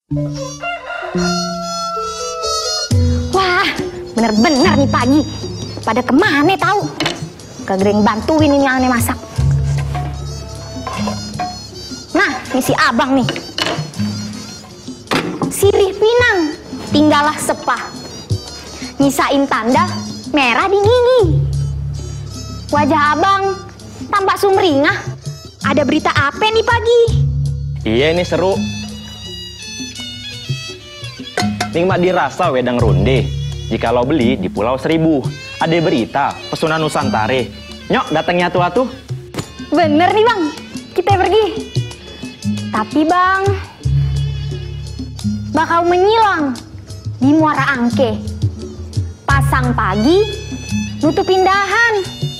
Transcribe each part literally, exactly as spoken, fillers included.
Wah, bener-bener nih pagi. Pada kemana tahu? Kagak yang bantuin ini yang aneh masak. Nah, ini si abang nih. Sirih pinang, tinggallah sepah. Nyisain tanda merah di gigi. Wajah abang tampak sumringah. Ada berita apa nih pagi? Iya ini seru. Nikmat dirasa wedang ronde. Jika lo beli di Pulau Seribu. Ada berita pesanan Nusantara. Nyok datangnya tuh atuh. Bener nih bang, kita pergi. Tapi bang, bakal menyilang di Muara Angke. Pasang pagi, nutup pindahan.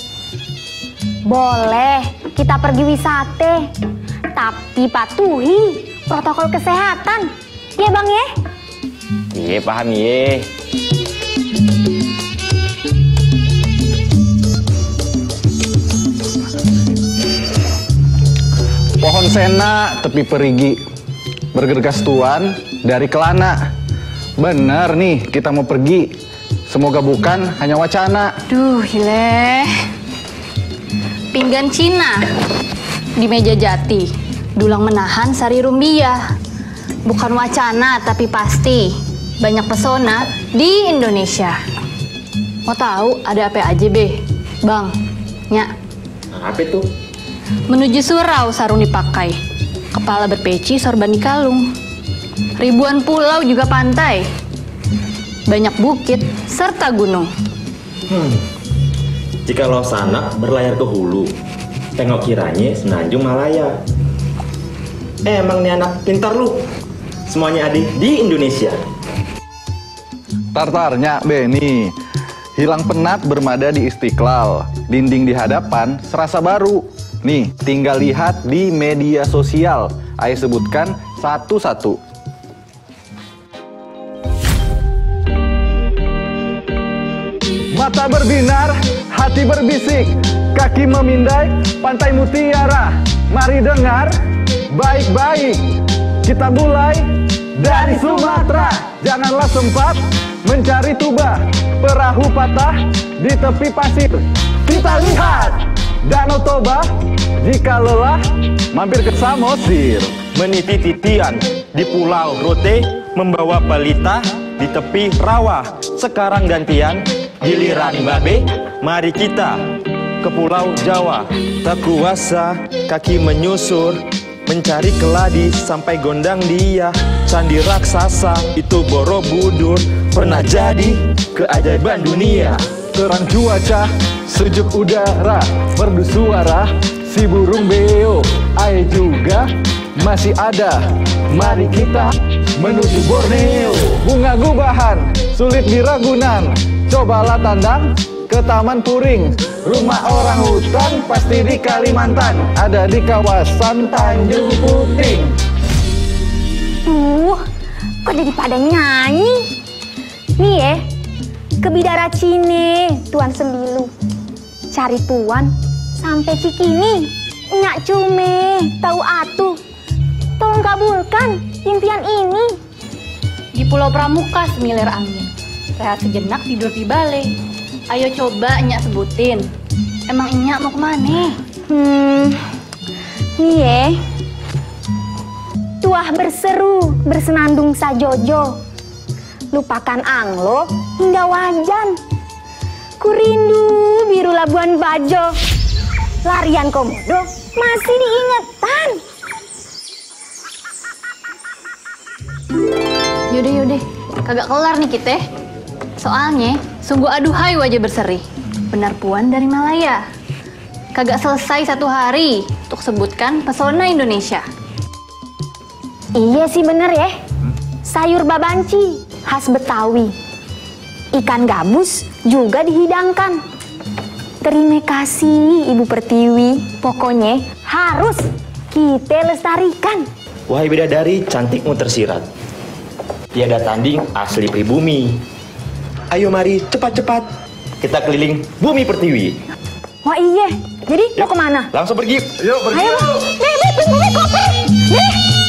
Boleh kita pergi wisata, tapi patuhi protokol kesehatan. Ya bang ya? Iya paham ye. Pohon sena tepi perigi, bergergas tuan dari kelana. Bener nih kita mau pergi, semoga bukan hanya wacana. Duh hileh, pinggan Cina di meja jati, dulang menahan sari rumbia. Bukan wacana tapi pasti banyak pesona di Indonesia. Mau tahu ada apa aja be, bang, nyak? Apa itu? Menuju surau sarung dipakai, kepala berpeci sorban di kalung. Ribuan pulau juga pantai, banyak bukit serta gunung. Hmm. Jika lo sana berlayar ke hulu, tengok kiranya Semenanjung Malaya. Eh, emang nih anak pintar lu. Semuanya ada di Indonesia. Tartarnya Beni, hilang penat bermada di Istiqlal, dinding di hadapan serasa baru. Nih, tinggal lihat di media sosial. Ayo sebutkan satu-satu. Mata berbinar, hati berbisik, kaki memindai, pantai mutiara. Mari dengar, baik-baik. Kita mulai dari Sumatera. Janganlah sempat mencari tuba, perahu patah di tepi pasir. Kita lihat Danau Toba, jika lelah mampir ke Samosir. Meniti-titian di Pulau Rote, membawa balita di tepi rawa. Sekarang gantian giliran babe, mari kita ke Pulau Jawa. Tak kuasa kaki menyusur, mencari keladi sampai gondang dia. Candi raksasa itu Borobudur, pernah jadi keajaiban dunia. Terang cuaca, sejuk udara, merdu suara si burung beo. Air juga masih ada, mari kita menuju Borneo. Bunga gubahan, sulit di Ragunan, cobalah tandang ke Taman Puring. Rumah orang hutan pasti di Kalimantan, ada di kawasan Tanjung Puting. Uh, kok jadi pada nyanyi? Nih ya, ke Bidara Cine, Tuan Sembilu. Cari tuan sampai Cikini. Nyak Cume, tahu atuh. Tolong kabulkan impian ini. Di Pulau Pramuka semilir angin, rehat sejenak tidur di balai. Ayo coba nyak sebutin, emang nyak mau kemana? Hmm, nih ya. Tuah berseru, bersenandung sajojo. Lupakan anglo hingga wajan. Kurindu biru Labuan Bajo. Larian komodo masih diingetan. Yaudah yaudah, kagak kelar nih kita. Soalnya sungguh aduhai wajah berseri. Benar puan dari Malaya. Kagak selesai satu hari untuk sebutkan pesona Indonesia. Iya sih bener ya. Sayur babanci khas Betawi. Ikan gabus juga dihidangkan. Terima kasih Ibu Pertiwi. Pokoknya harus kita lestarikan. Wahai bidadari cantikmu tersirat, tiada tanding asli pribumi. Ayo mari cepat-cepat kita keliling bumi Pertiwi. Wah iya, jadi mau kemana? Langsung pergi. Yuk pergi. Ayo, Beb, Beb, Beb, koper. Beb.